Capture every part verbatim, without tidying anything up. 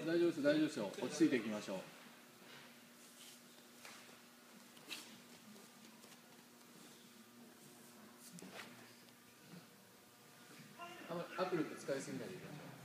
大丈夫です、大丈夫ですよ。落ち着いていきましょう。あまり握力使いすぎないでいきましょう。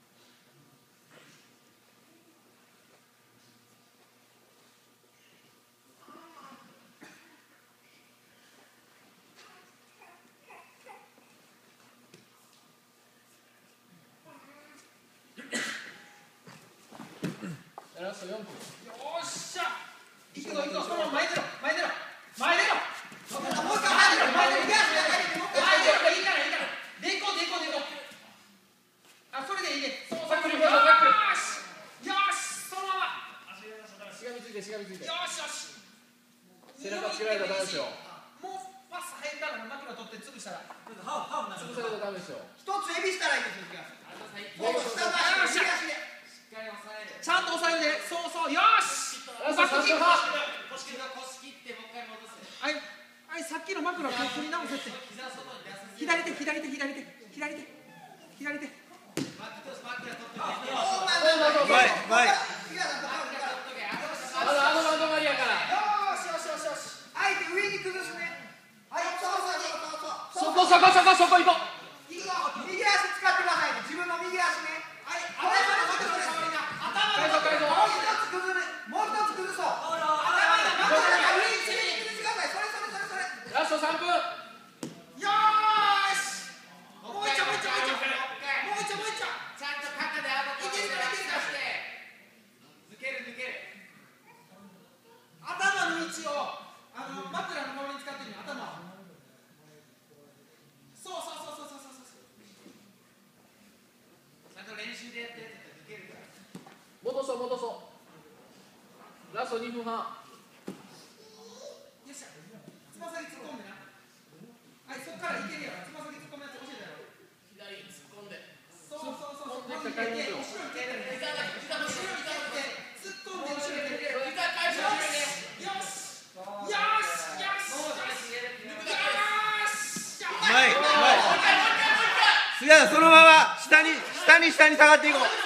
ラストよんぷん。 よっしゃ。いくぞいくぞ。その前出ろ前出ろ前出ろ。もう一回前出ろ前出ろ。前出ろいいからいいから。でいこうでいこうでいこう。あ、それでいいね。そうそう。よしよし。そのまま。 しがみついてしがみついて。 よしよし。 背中つけられたらダメですよ。 もうパス入ったら枕取って潰したら。 潰されたらダメですよ。 一つエビしたらいいですよ。もう下の足で。ちゃんと押さえて、そうそう、よし。 ラストさんぷんはん。 腰切ってもう一回戻す。 はい、はい、さっきの枕を取り直せって。左手、左手、左手、左手、左手。 前、前。まだあのバンドマリやから。 よしよしよしよし。相手上に崩すね。はい、そうそうそうそう。 そこそこそこそこ行こう。 右足使ってくださいね。自分の右足ね。はい、これそれそれそれ。 改造改造。 もう一つ崩る。もう一つ崩そう。頭で上に上に崩してください。それそれそれそれ。 ラストさんぷん。 よーし。もう一丁もう一丁もう一丁。もう一丁もう一丁。 ちゃんと肩で顎と腕で落下して抜ける抜ける。 頭の位置をあの枕の代わりに使ってみる。頭。そうそうそうそうそうそうそう。 ちゃんと練習でやってやって抜けるから。 戻そう戻そう。ラストにふんはん。 よっしゃ。つま先突っ込んでな。はい、そっからいけるやろ。つま先突っ込むやつ教えたやろ。 左突っ込んで。 そうそうそうそう。 突っ込んでから後ろに蹴ってる。 膝だ膝だ後ろに蹴って突っ込んで後ろに蹴ってる。 膝返し後ろに。 よし。よし。よし。よし。 前前菅田そのまま下に下に下に下がっていこう。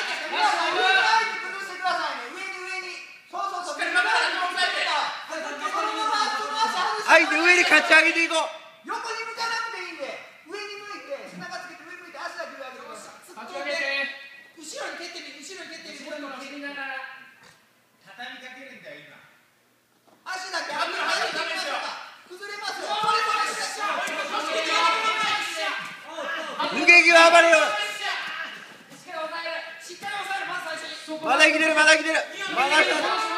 相手上に勝ち上げていこう。 横に向かなくていいんで、上に向いて背中つけて上向いて足だけ上げてください。突っ込んで後ろに蹴ってみ後ろに蹴ってみ。これも蹴りながら畳みかけるんだよ今。 足だけ上げて崩れますよ。 抜け際暴れよ。 しっかり押さえる。しっかり押さえる。まず最初に。 まだ生きてるまだ生きてる。まだ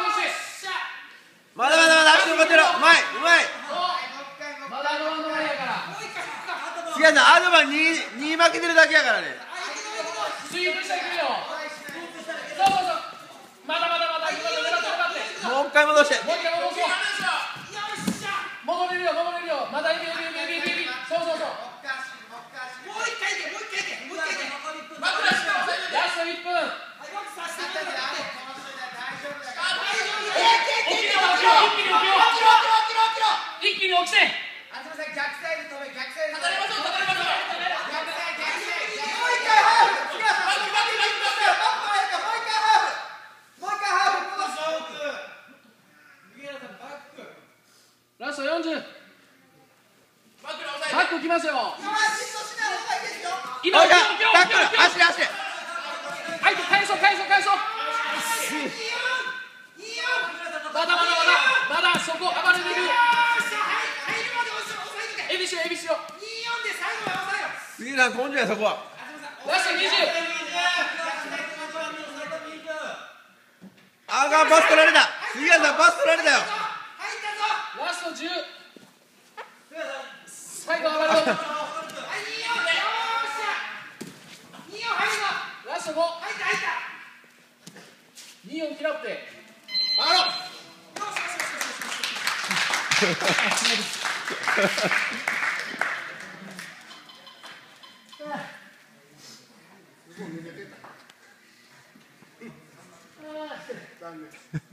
まだまだまだ足残ってる。うまいうまい。 まだあのバンドマリやから。 菅田さんアドバンにに負けてるだけやからね。 スイープしていくよ。そうそうそう。まだまだまだ。 もう一回戻して。 もう一回戻そう。戻れるよ戻れるよ。まだいけるいけるいけるいける。そうそうそう。 もう一回いけもう一回いけもう一回いけ。 ラストいっぷん。一気に起きて。 あすみません、逆サイド飛べ、逆サイド飛べ。 立たれましょう立たれましょう。 逆サイド、逆サイド。もう一回ハーフ。次はさ、もう一回ハーフ。もう一回ハーフ。戻す。 ラストよんじゅう。 バックで押さえて。 バックきますよ。 今シフトしない方がいいですよ。 今おいしょタックル走れ走れ。 はい返そう返そう返そう。まだまだまだまだそこ暴れてる。エビしようエビしよう。 によんで最後まで押さえろ。 杉田さん根性やそこは。 ラストにじゅう。 あーがパス取られた。杉田さんパス取られたよ。 入ったぞ。 ラストじゅう。最後暴れろ。 はい、によん。よっしゃ。によん入るぞ。 ラストご。 入った入った。 によん嫌って回ろう。 残念。